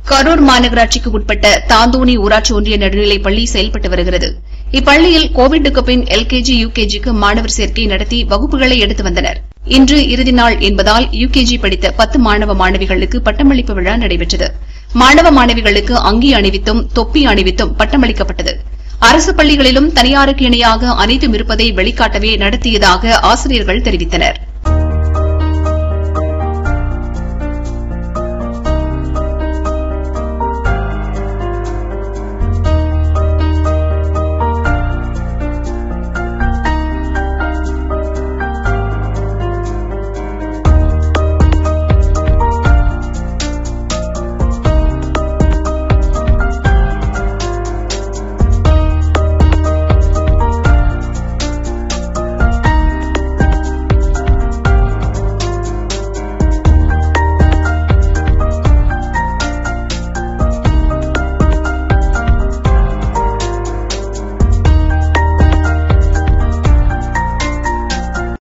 கரூர் மாநகராட்சிக்கு உட்பட்ட தாந்தோணி ஊராட்சி ஒன்றிய நடுநிலைப் பள்ளி செயல்பட்டு வருகிறது. இப்பள்ளியில் கோவிட்டுக்கு பின் எல்கேஜி, யுகேஜிக்கு மாணவர் சேர்க்கை நடத்தி வகுப்புகளை எடுத்து வந்தனர். இன்று இறுதி நாள் என்பதால் யுகேஜி படித்த 10 மாணவ மாணவிகளுக்கு பட்டமளிப்பு விழா நடைபெற்றது. மாணவ மாணவிகளுக்கு அங்கி அணிவித்தும் தொப்பி அணிவித்தும் பட்டமளிக்கப்பட்டது. அரசு பள்ளிகளிலும் தனியாருக்கு இணையாக அனைத்தும் இருப்பதை வெளிக்காட்டவே நடத்தியதாக ஆசிரியர்கள் தெரிவித்தனர்.